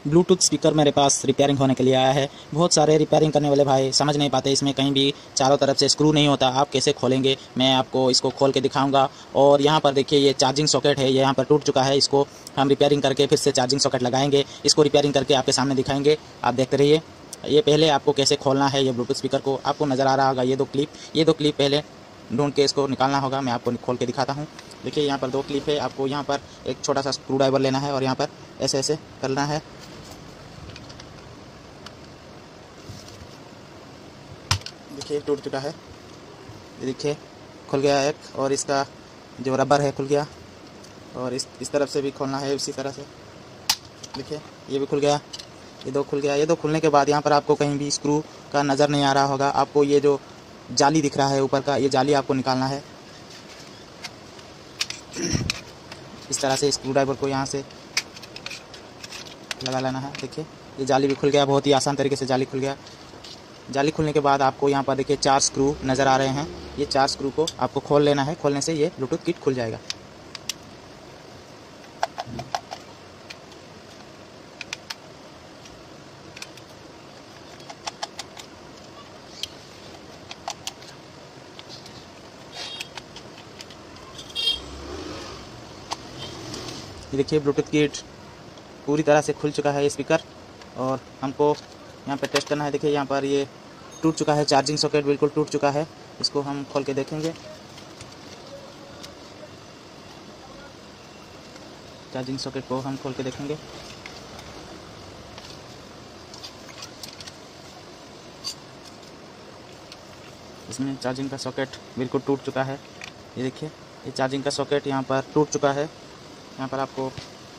Bluetooth speaker मेरे पास repairing होने के लिए आया है। बहुत सारे रिपेयरिंग करने वाले भाई समझ नहीं पाते, इसमें कहीं भी चारों तरफ से स्क्रू नहीं होता, आप कैसे खोलेंगे। मैं आपको इसको खोल के दिखाऊंगा। और यहाँ पर देखिए ये चार्जिंग सॉकेट है, ये यहाँ पर टूट चुका है। इसको हम रिपेयरिंग करके फिर से चार्जिंग सॉकेट लगाएंगे, इसको रिपेयरिंग करके आपके सामने दिखाएंगे। आप देखते रहिए। ये पहले आपको कैसे खोलना है, ये ब्लूटूथ स्पीकर को आपको नज़र आ रहा होगा। ये दो क्लिप पहले ढूंढ के इसको निकालना होगा। मैं आपको खोल के दिखाता हूँ। देखिए यहाँ पर 2 क्लिप है। आपको यहाँ पर एक छोटा सा स्क्रू ड्राइवर लेना है और यहाँ पर ऐसे ऐसे करना है। देखिए टूट चुका है, ये देखिए खुल गया एक, और इसका जो रबर है खुल गया, और इस तरफ से भी खोलना है उसी तरह से। देखिए ये भी खुल गया, ये 2 खुल गया। ये 2 खुलने के बाद यहाँ पर आपको कहीं भी स्क्रू का नज़र नहीं आ रहा होगा। आपको ये जो जाली दिख रहा है ऊपर का, ये जाली आपको निकालना है। इस तरह से स्क्रू ड्राइवर को यहाँ से लगा लेना है। देखिए ये जाली भी खुल गया, बहुत ही आसान तरीके से जाली खुल गया। जाली खुलने के बाद आपको यहाँ पर देखिए 4 स्क्रू नज़र आ रहे हैं। ये 4 स्क्रू को आपको खोल लेना है। खोलने से ये ब्लूटूथ किट खुल जाएगा। ये देखिए ब्लूटूथ किट पूरी तरह से खुल चुका है ये स्पीकर, और हमको यहाँ पे टेस्ट करना है। देखिए यहाँ पर ये टूट चुका है, चार्जिंग सॉकेट बिल्कुल टूट चुका है। इसको हम खोल के देखेंगे। चार्जिंग सॉकेट को हम खोल के देखेंगे। इसमें चार्जिंग का सॉकेट बिल्कुल टूट चुका है। ये देखिए ये चार्जिंग का सॉकेट यहाँ पर टूट चुका है। यहाँ पर आपको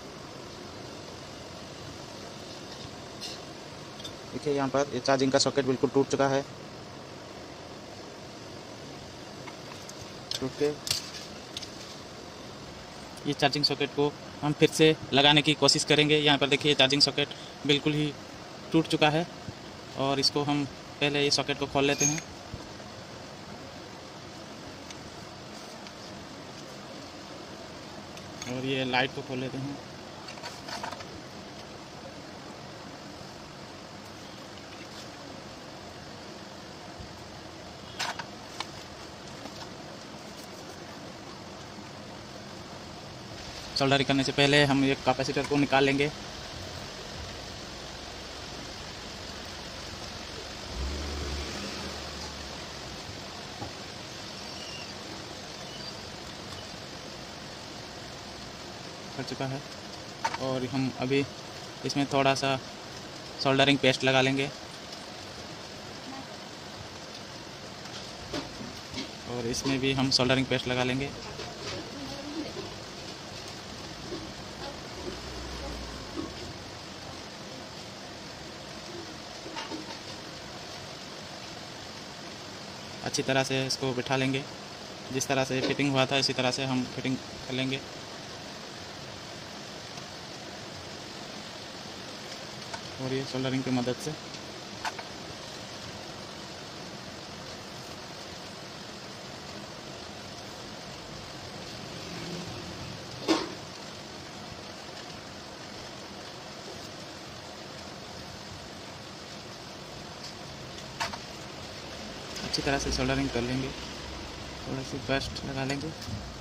देखिए यहाँ पर ये चार्जिंग का सॉकेट बिल्कुल टूट चुका है। टूट के ये चार्जिंग सॉकेट को हम फिर से लगाने की कोशिश करेंगे। यहाँ पर देखिए चार्जिंग सॉकेट बिल्कुल ही टूट चुका है, और इसको हम पहले ये सॉकेट को खोल लेते हैं। और ये लाइट को खोल लेते हैं। सोल्डरिंग करने से पहले हम एक कैपेसिटर को निकाल लेंगे। कर चुका है, और हम अभी इसमें थोड़ा सा सोल्डरिंग पेस्ट लगा लेंगे, और इसमें भी हम सोल्डरिंग पेस्ट लगा लेंगे। अच्छी तरह से इसको बिठा लेंगे। जिस तरह से फिटिंग हुआ था इसी तरह से हम फिटिंग कर लेंगे। और ये सोल्डरिंग की मदद से अच्छी तरह से सोल्डरिंग कर लेंगे। थोड़ा सी पेस्ट लगा लेंगे।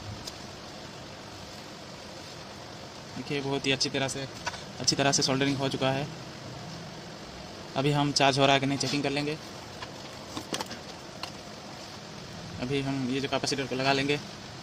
देखिए बहुत ही अच्छी तरह से सोल्डरिंग हो चुका है। अभी हम चार्ज हो रहा है कि नहीं चेकिंग कर लेंगे। अभी हम ये जो कैपेसिटर को लगा लेंगे।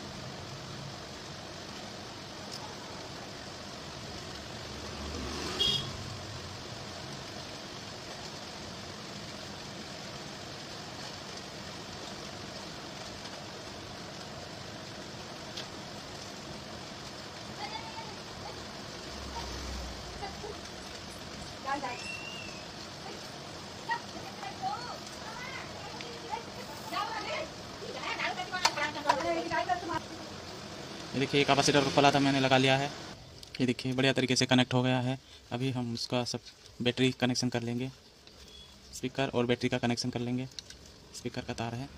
ये देखिए कैपेसिटर को खोला था मैंने, लगा लिया है। ये देखिए बढ़िया तरीके से कनेक्ट हो गया है। अभी हम उसका सब बैटरी कनेक्शन कर लेंगे। स्पीकर और बैटरी का कनेक्शन कर लेंगे। स्पीकर का तार है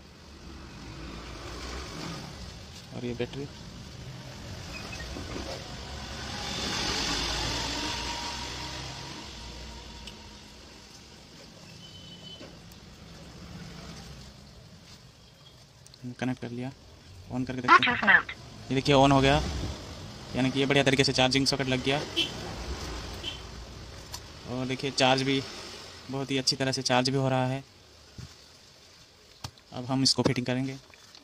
और ये बैटरी। कनेक्ट कर लिया, ऑन करके देखते हैं। ये देखिए ऑन हो गया, यानी कि ये बढ़िया तरीके से चार्जिंग सॉकेट लग गया। और देखिए चार्ज भी बहुत ही अच्छी तरह से चार्ज भी हो रहा है। अब हम इसको फिटिंग करेंगे।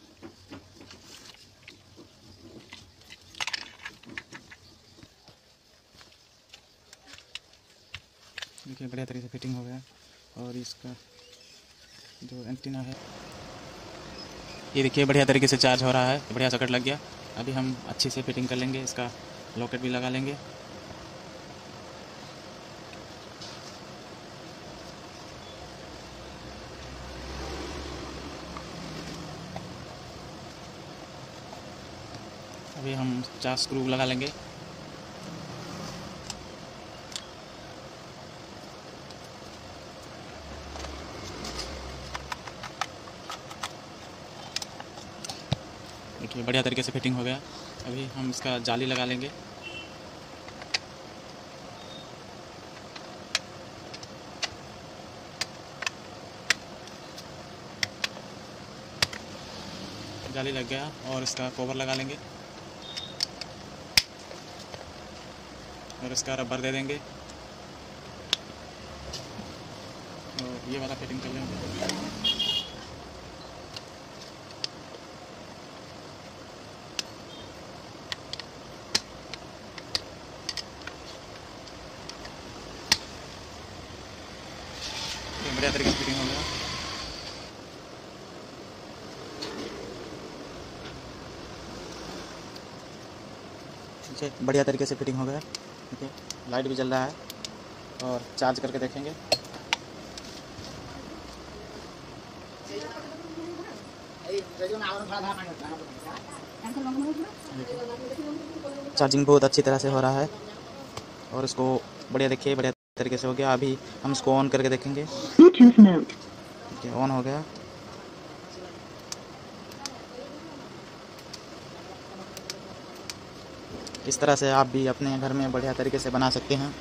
देखिए बढ़िया तरीके से फिटिंग हो गया। और इसका जो एंटीना है ये देखिए बढ़िया तरीके से चार्ज हो रहा है, बढ़िया सॉकेट लग गया। अभी हम अच्छे से फिटिंग कर लेंगे, इसका लॉकेट भी लगा लेंगे। अभी हम 4 स्क्रू लगा लेंगे। देखिए बढ़िया तरीके से फिटिंग हो गया। अभी हम इसका जाली लगा लेंगे। जाली लग गया और इसका कवर लगा लेंगे और इसका रबर दे देंगे और ये वाला फिटिंग कर लेंगे। बढ़िया तरीके से फिटिंग हो गया। बढ़िया तरीके से फिटिंग हो गया। देखिए लाइट भी जल रहा है और चार्ज करके देखेंगे। चार्जिंग बहुत अच्छी तरह से हो रहा है और इसको बढ़िया देखिए बढ़िया तरीके से हो गया। अभी हम इसको ऑन करके देखेंगे। देखिए ऑन हो गया। इस तरह से आप भी अपने घर में बढ़िया तरीके से बना सकते हैं।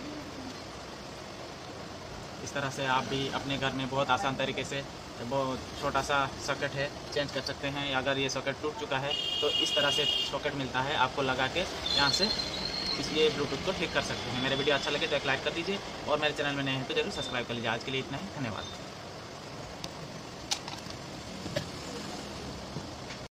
इस तरह से आप भी अपने घर में बहुत आसान तरीके से बहुत छोटा सा सॉकेट है चेंज कर सकते हैं। अगर ये सॉकेट टूट चुका है तो इस तरह से सॉकेट मिलता है, आपको लगा के यहाँ से इसलिए ब्लूटूथ को ठीक कर सकते हैं। मेरे वीडियो अच्छा लगे तो एक लाइक कर दीजिए और मेरे चैनल में नए हैं तो जरूर सब्सक्राइब कर लीजिए। आज के लिए इतना ही, धन्यवाद।